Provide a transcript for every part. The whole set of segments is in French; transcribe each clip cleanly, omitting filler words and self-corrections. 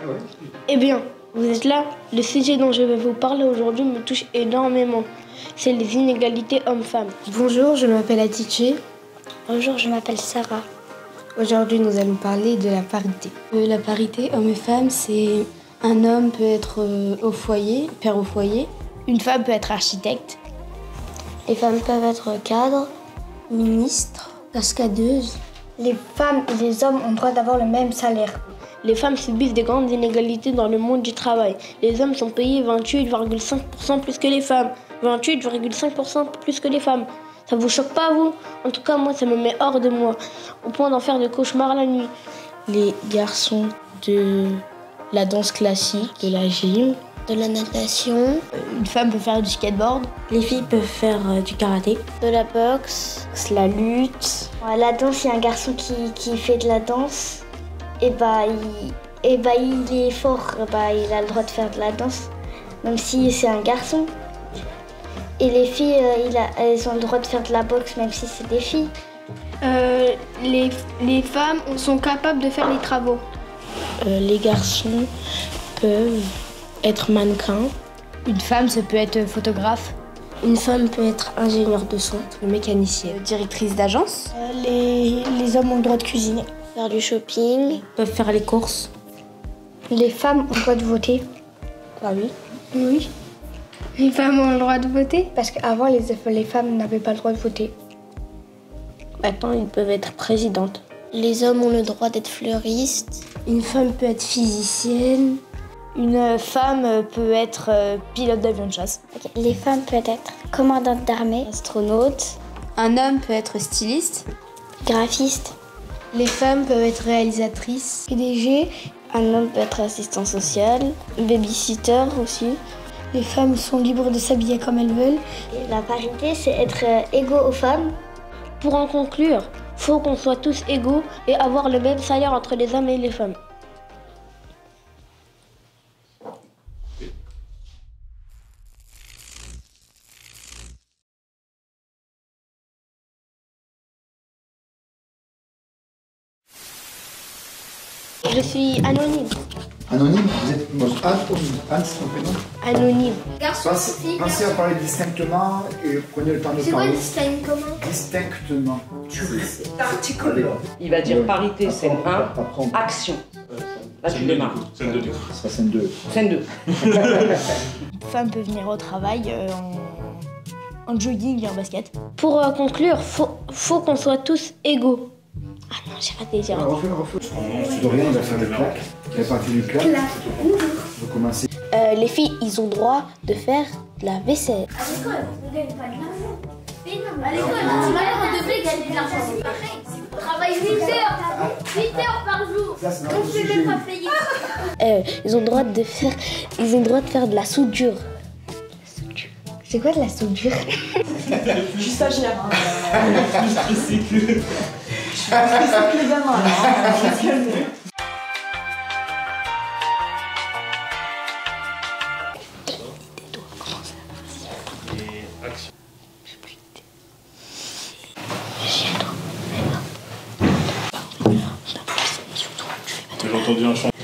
Eh bien, vous êtes là. Le sujet dont je vais vous parler aujourd'hui me touche énormément. C'est les inégalités hommes-femmes. Bonjour, je m'appelle Atiché. Bonjour, je m'appelle Sarah. Aujourd'hui, nous allons parler de la parité. La parité hommes et femmes, c'est un homme peut être au foyer, père au foyer. Une femme peut être architecte. Les femmes peuvent être cadres, ministres, Cascadeuse. Les femmes et les hommes ont le droit d'avoir le même salaire. Les femmes subissent des grandes inégalités dans le monde du travail. Les hommes sont payés 28,5% plus que les femmes. 28,5% plus que les femmes. Ça vous choque pas, vous? En tout cas, moi, ça me met hors de moi, au point d'en faire des cauchemars la nuit. Les garçons de la danse classique, de la gym, de la natation. Une femme peut faire du skateboard. Les filles peuvent faire du karaté, de la boxe, la lutte. La danse, il y a un garçon qui fait de la danse. Il est fort, il a le droit de faire de la danse, même si c'est un garçon. Et les filles, elles ont le droit de faire de la boxe, même si c'est des filles. Les femmes sont capables de faire les travaux. Les garçons peuvent être mannequins. Une femme, ça peut être photographe. Une femme peut être ingénieure de son, mécanicienne, directrice d'agence. Les hommes ont le droit de cuisiner. Faire du shopping. Peuvent faire les courses. Les femmes ont le droit de voter. Ah oui. Oui. Les femmes ont le droit de voter. Parce qu'avant, les femmes n'avaient pas le droit de voter. Maintenant, ils peuvent être présidentes. Les hommes ont le droit d'être fleuristes. Une femme peut être physicienne. Une femme peut être pilote d'avion de chasse. Les femmes peuvent être commandantes d'armée, astronaute. Un homme peut être styliste. Graphiste. Les femmes peuvent être réalisatrices. PDG. Un homme peut être assistant social. Babysitter aussi. Les femmes sont libres de s'habiller comme elles veulent. Et la parité, c'est être égaux aux femmes. Pour en conclure, faut qu'on soit tous égaux et avoir le même salaire entre les hommes et les femmes. Je suis anonyme. Anonyme? Vous êtes Anne, c'est ton prénom? Anonyme. Pensez à parler distinctement et prenez le temps de parler. C'est quoi distinctement? Distinctement. Particulier. Il va dire parité, scène 1, action. Là, tu démarres. Scène 2. Ça sera scène 2. Scène 2. Une femme peut venir au travail en jogging et en basket. Pour conclure, faut qu'on soit tous égaux. Ah non, j'ai pas déjà. Refais. Florian, il va faire des claques. Il va partir du claque. Vous commencez. Les filles, ils ont droit de faire de la vaisselle. À l'école, on ne gagne pas de l'argent. Mais non, à l'école, on devait gagner de l'argent, c'est pareil. On travaille 8 heures par jour. On ne fait même pas payer. Ils ont droit de faire de la soudure. C'est quoi de la soudure? Je suis stagiaire. Je suis les gamins là. J'ai entendu un chant.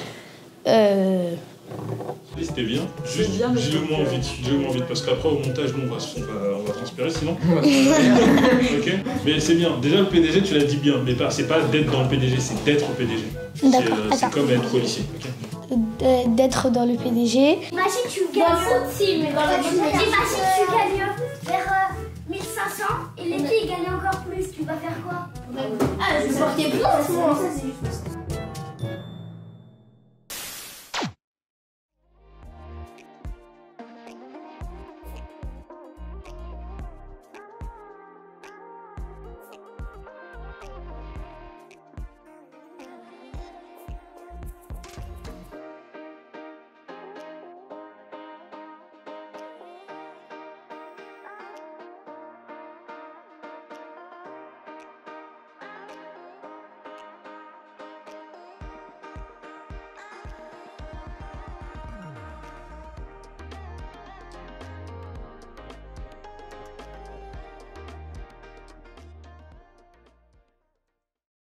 C'était bien. Juste dis-le moins vite, parce qu'après au montage nous on va transpirer sinon. Ok. Mais c'est bien. Déjà le PDG tu l'as dit bien, mais c'est pas d'être dans le PDG, c'est d'être PDG. C'est comme être au lycée. Okay. D'être dans le PDG. Imagine tu gagnes. Dans le foot, si, mais dans la vie. Imagine tu gagnes vers 1500 et les filles gagnent encore plus. Tu vas faire quoi? Ah, je vais porter plainte moi.